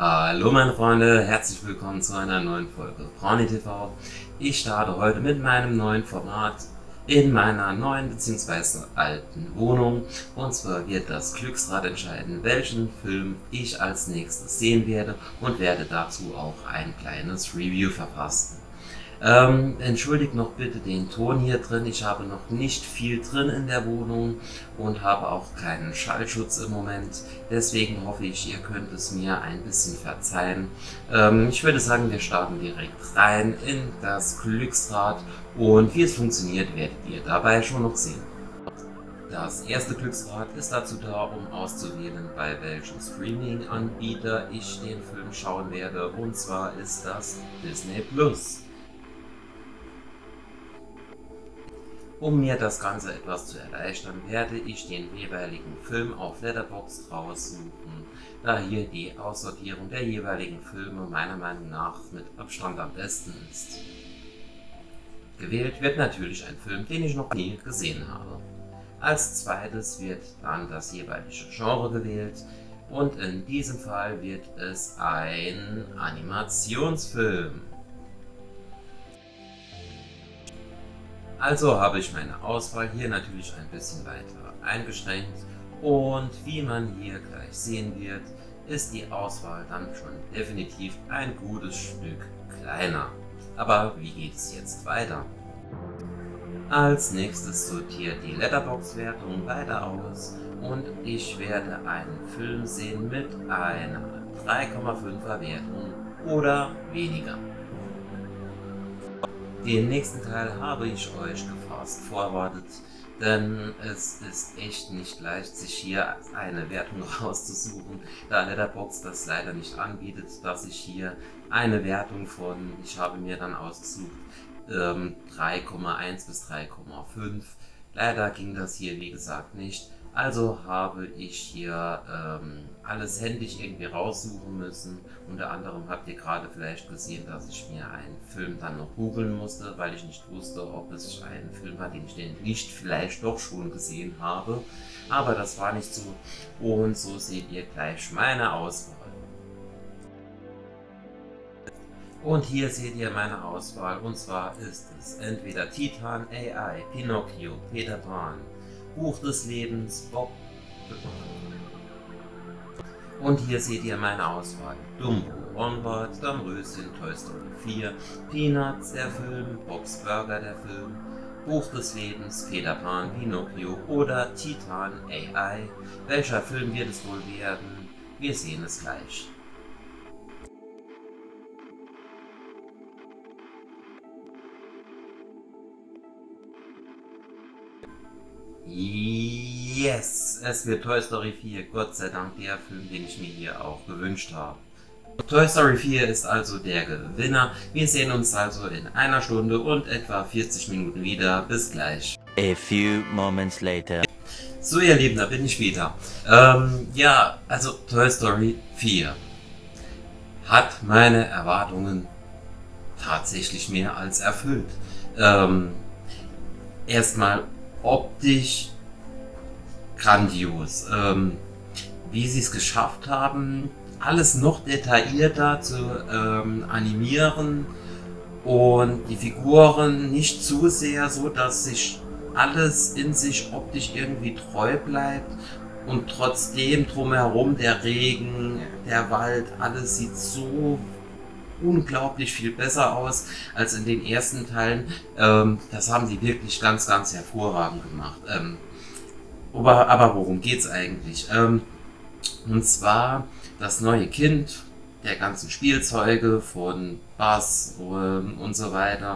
Hallo meine Freunde, herzlich willkommen zu einer neuen Folge Brownie TV. Ich starte heute mit meinem neuen Format in meiner neuen bzw. alten Wohnung. Und zwar wird das Glücksrad entscheiden, welchen Film ich als nächstes sehen werde und werde dazu auch ein kleines Review verfassen. Entschuldigt noch bitte den Ton hier drin, ich habe noch nicht viel drin in der Wohnung und habe auch keinen Schallschutz im Moment, deswegen hoffe ich, ihr könnt es mir ein bisschen verzeihen. Ich würde sagen, wir starten direkt rein in das Glücksrad und wie es funktioniert, werdet ihr dabei schon noch sehen. Das erste Glücksrad ist dazu da, um auszuwählen, bei welchem Streaming-Anbieter ich den Film schauen werde, und zwar ist das Disney+. Um mir das Ganze etwas zu erleichtern, werde ich den jeweiligen Film auf Letterboxd raussuchen, da hier die Aussortierung der jeweiligen Filme meiner Meinung nach mit Abstand am besten ist. Gewählt wird natürlich ein Film, den ich noch nie gesehen habe. Als zweites wird dann das jeweilige Genre gewählt und in diesem Fall wird es ein Animationsfilm. Also habe ich meine Auswahl hier natürlich ein bisschen weiter eingeschränkt und wie man hier gleich sehen wird, ist die Auswahl dann schon definitiv ein gutes Stück kleiner. Aber wie geht es jetzt weiter? Als nächstes sortiert die Letterboxd-Wertung weiter aus und ich werde einen Film sehen mit einer 3,5er Wertung oder weniger. Den nächsten Teil habe ich euch gefast forwardet, denn es ist echt nicht leicht, sich hier eine Wertung rauszusuchen, da Letterboxd das leider nicht anbietet, dass ich hier eine Wertung von, ich habe mir dann ausgesucht, 3,1 bis 3,5. Leider ging das hier wie gesagt nicht, also habe ich hier alles händisch irgendwie raussuchen müssen. Unter anderem habt ihr gerade vielleicht gesehen, dass ich mir einen Film dann noch googeln musste, weil ich nicht wusste, ob es ein Film war, den ich nicht vielleicht doch schon gesehen habe. Aber das war nicht so und so seht ihr gleich meine Auswahl. Und hier seht ihr meine Auswahl, und zwar ist es entweder Titan, AI, Pinocchio, Peter Pan, Buch des Lebens, Bob. Und hier seht ihr meine Auswahl: Dumbo, Onward, Dornröschen, Toy Story 4, Peanuts, der Film, Bob's Burger, der Film, Buch des Lebens, Peter Pan, Pinocchio oder Titan, AI. Welcher Film wird es wohl werden? Wir sehen es gleich. Yes, es wird Toy Story 4, Gott sei Dank der Film, den ich mir hier auch gewünscht habe. Toy Story 4 ist also der Gewinner. Wir sehen uns also in einer Stunde und etwa 40 Minuten wieder. Bis gleich. A few moments later. So ihr Lieben, da bin ich wieder. Ja, also Toy Story 4 hat meine Erwartungen tatsächlich mehr als erfüllt. Erstmal optisch grandios, wie sie es geschafft haben, alles noch detaillierter zu animieren und die Figuren nicht zu sehr so, dass sich alles in sich optisch irgendwie treu bleibt und trotzdem drumherum der Regen, der Wald, alles sieht so unglaublich viel besser aus als in den ersten Teilen. Das haben die wirklich ganz, ganz hervorragend gemacht. Aber worum geht's eigentlich? Und zwar das neue Kind der ganzen Spielzeuge von Buzz und so weiter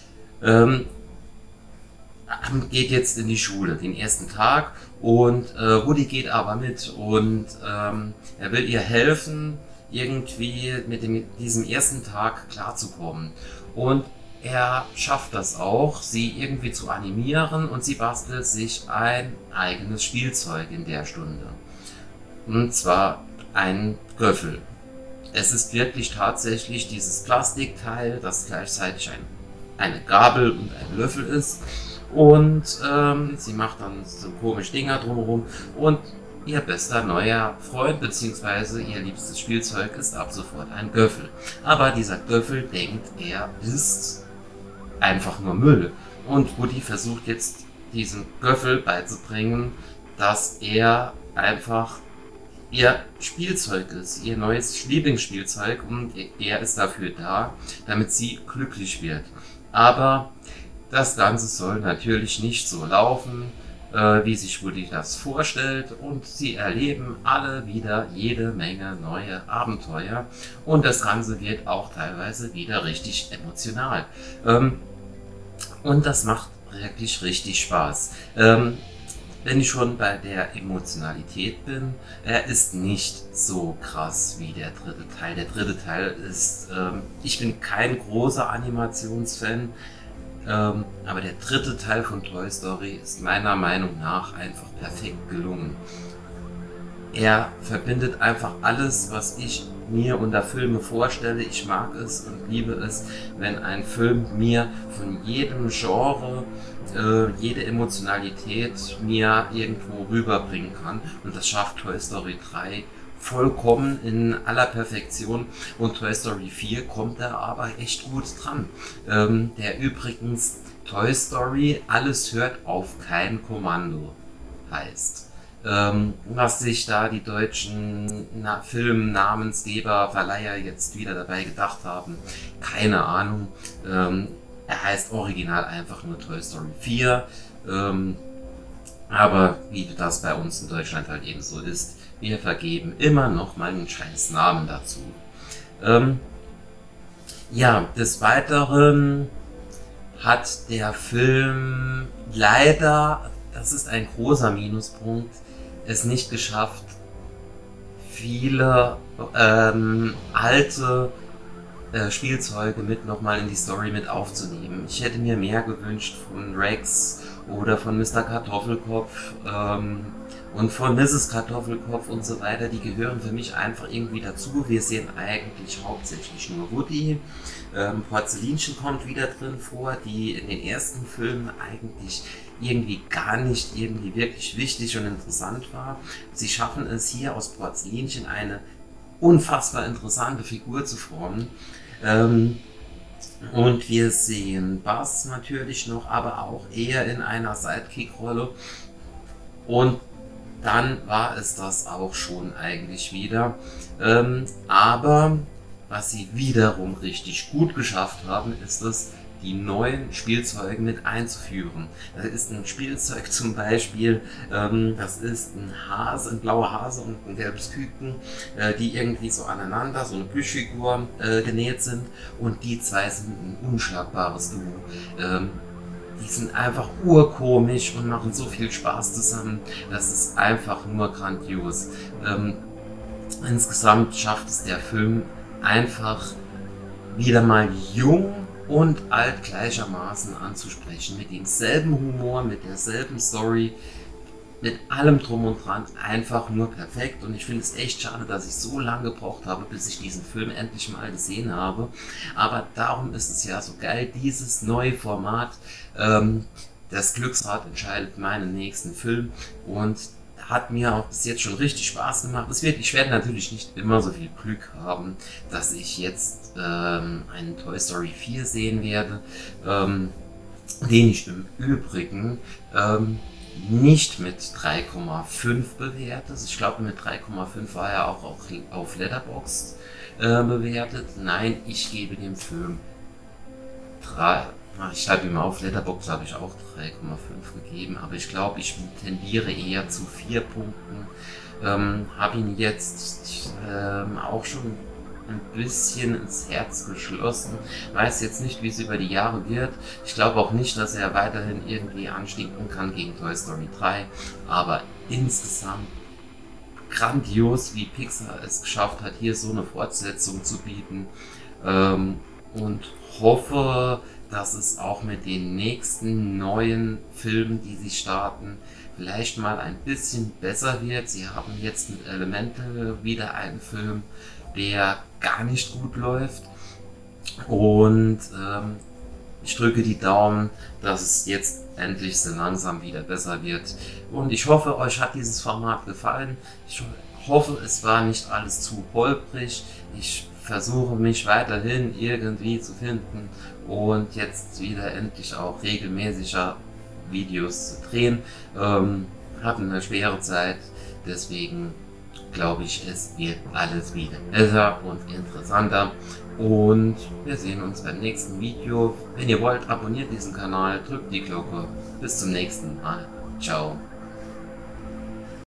geht jetzt in die Schule, den ersten Tag, und Woody geht aber mit und er will ihr helfen, irgendwie mit diesem ersten Tag klarzukommen. Und er schafft das auch, sie irgendwie zu animieren, und sie bastelt sich ein eigenes Spielzeug in der Stunde. Und zwar ein Göffel. Es ist wirklich tatsächlich dieses Plastikteil, das gleichzeitig eine Gabel und ein Löffel ist. Und sie macht dann so komische Dinger drumherum und ihr bester neuer Freund bzw. ihr liebstes Spielzeug ist ab sofort ein Göffel. Aber dieser Göffel denkt, er ist einfach nur Müll. Und Woody versucht jetzt diesem Göffel beizubringen, dass er einfach ihr Spielzeug ist, ihr neues Lieblingsspielzeug, und er ist dafür da, damit sie glücklich wird. Aber das Ganze soll natürlich nicht so laufen, wie sich Woody das vorstellt, und sie erleben alle wieder jede Menge neue Abenteuer, und das Ganze wird auch teilweise wieder richtig emotional. Und das macht wirklich richtig Spaß. Wenn ich schon bei der Emotionalität bin, er ist nicht so krass wie der dritte Teil. Der dritte Teil ist, ich bin kein großer Animationsfan, aber der dritte Teil von Toy Story ist meiner Meinung nach einfach perfekt gelungen. Er verbindet einfach alles, was ich mir unter Filme vorstelle. Ich mag es und liebe es, wenn ein Film mir von jedem Genre jede Emotionalität mir irgendwo rüberbringen kann. Und das schafft Toy Story 3 vollkommen in aller Perfektion, und Toy Story 4 kommt da aber echt gut dran. Der übrigens Toy Story Alles hört auf kein Kommando heißt. Was sich da die deutschen Filmnamensgeber, Verleiher jetzt wieder dabei gedacht haben, keine Ahnung. Er heißt original einfach nur Toy Story 4, aber wie das bei uns in Deutschland halt eben so ist, wir vergeben immer noch mal einen scheiß Namen dazu. Ja, des Weiteren hat der Film leider, das ist ein großer Minuspunkt, es nicht geschafft, viele alte Spielzeuge nochmal in die Story mit aufzunehmen. Ich hätte mir mehr gewünscht von Rex oder von Mr. Kartoffelkopf und von Mrs. Kartoffelkopf und so weiter. Die gehören für mich einfach irgendwie dazu. Wir sehen eigentlich hauptsächlich nur Woody. Porzellinchen kommt wieder drin vor, die in den ersten Filmen eigentlich irgendwie gar nicht irgendwie wirklich wichtig und interessant war. Sie schaffen es hier aus Porzellinchen eine unfassbar interessante Figur zu formen. Und wir sehen Buzz natürlich noch, aber auch eher in einer Sidekick-Rolle. Und dann war es das auch schon eigentlich wieder. Aber was sie wiederum richtig gut geschafft haben, ist es, die neuen Spielzeuge mit einzuführen. Das ist ein Spielzeug zum Beispiel, das ist ein Hase, ein blauer Hase und ein gelbes Küken, die irgendwie so aneinander, so eine Plüschfigur genäht sind, und die zwei sind ein unschlagbares Duo. Die sind einfach urkomisch und machen so viel Spaß zusammen, das ist einfach nur grandios. Insgesamt schafft es der Film einfach wieder mal jung und alt gleichermaßen anzusprechen, mit demselben Humor, mit derselben Story, mit allem drum und dran, einfach nur perfekt. Und ich finde es echt schade, dass ich so lange gebraucht habe, bis ich diesen Film endlich mal gesehen habe. Aber darum ist es ja so geil, dieses neue Format. Das Glücksrad entscheidet meinen nächsten Film, und hat mir auch bis jetzt schon richtig Spaß gemacht. Ich werde natürlich nicht immer so viel Glück haben, dass ich jetzt einen Toy Story 4 sehen werde, den ich im Übrigen nicht mit 3,5 bewertet. Ich glaube, mit 3,5 war er auch auf Letterboxd bewertet. Nein, ich gebe dem Film 3. Ich habe ihm auf Letterboxd, habe ich auch 3,5 gegeben, aber ich glaube, ich tendiere eher zu 4 Punkten. Habe ihn jetzt auch schon ein bisschen ins Herz geschlossen. Weiß jetzt nicht, wie es über die Jahre wird. Ich glaube auch nicht, dass er weiterhin irgendwie anstinken kann gegen Toy Story 3, aber insgesamt grandios, wie Pixar es geschafft hat, hier so eine Fortsetzung zu bieten, und hoffe, dass es auch mit den nächsten neuen Filmen, die sie starten, vielleicht mal ein bisschen besser wird. Sie haben jetzt mit Elemental wieder einen Film, der gar nicht gut läuft, und Ich drücke die Daumen, dass es jetzt endlich so langsam wieder besser wird. Und ich hoffe, euch hat dieses Format gefallen. Ich hoffe, es war nicht alles zu holprig. Ich versuche mich weiterhin irgendwie zu finden und jetzt wieder endlich auch regelmäßiger Videos zu drehen. Hatten eine schwere Zeit, deswegen glaube ich, es wird alles wieder besser und interessanter. Und wir sehen uns beim nächsten Video. Wenn ihr wollt, abonniert diesen Kanal, drückt die Glocke. Bis zum nächsten Mal. Ciao.